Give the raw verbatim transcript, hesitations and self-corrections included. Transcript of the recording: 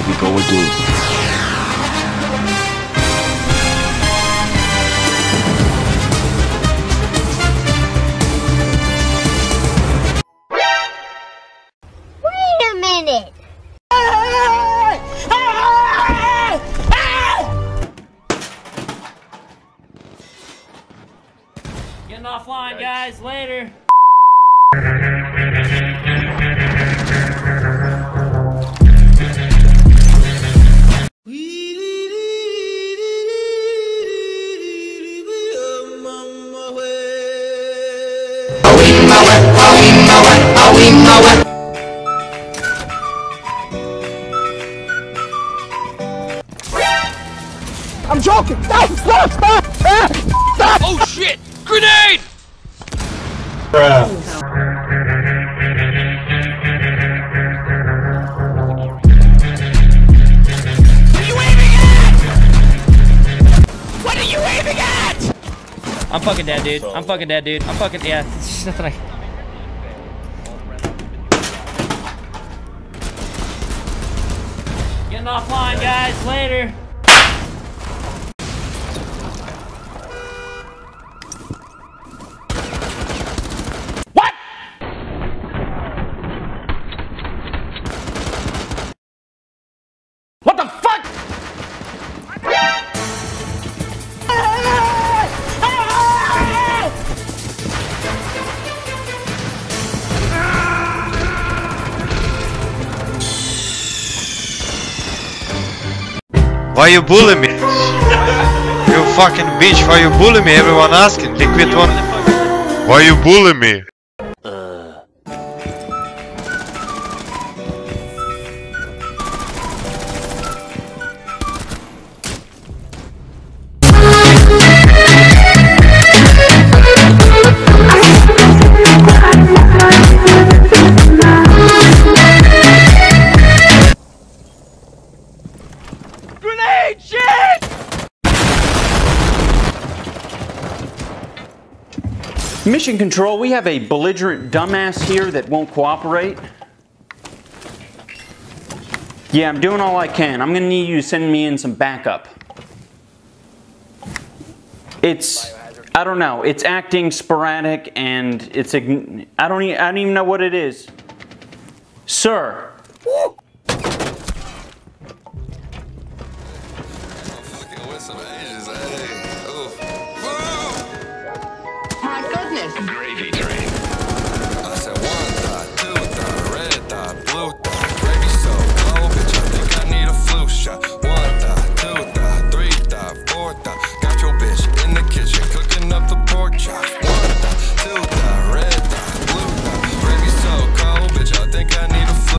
we gonna do? Wait a minute! Getting offline, guys. Later. I'm joking! Stop! Stop! Stop! Ah! Stop! Oh shit! Grenade! Bruh. What are you aiming at? What are you aiming at? I'm fucking dead, dude. I'm fucking dead, dude. I'm fucking, yeah. There's nothing I... Getting offline, guys. Later. What the fuck? Why you bully me? You fucking bitch, why you bully me? Everyone asking. Liquid one. Why you bully me? Grenade! Shit! Mission Control, we have a belligerent dumbass here that won't cooperate. Yeah, I'm doing all I can. I'm gonna need you to send me in some backup. It's, I don't know, it's acting sporadic and it's, I don't, I don't even know what it is. Sir. My goodness! Gravy.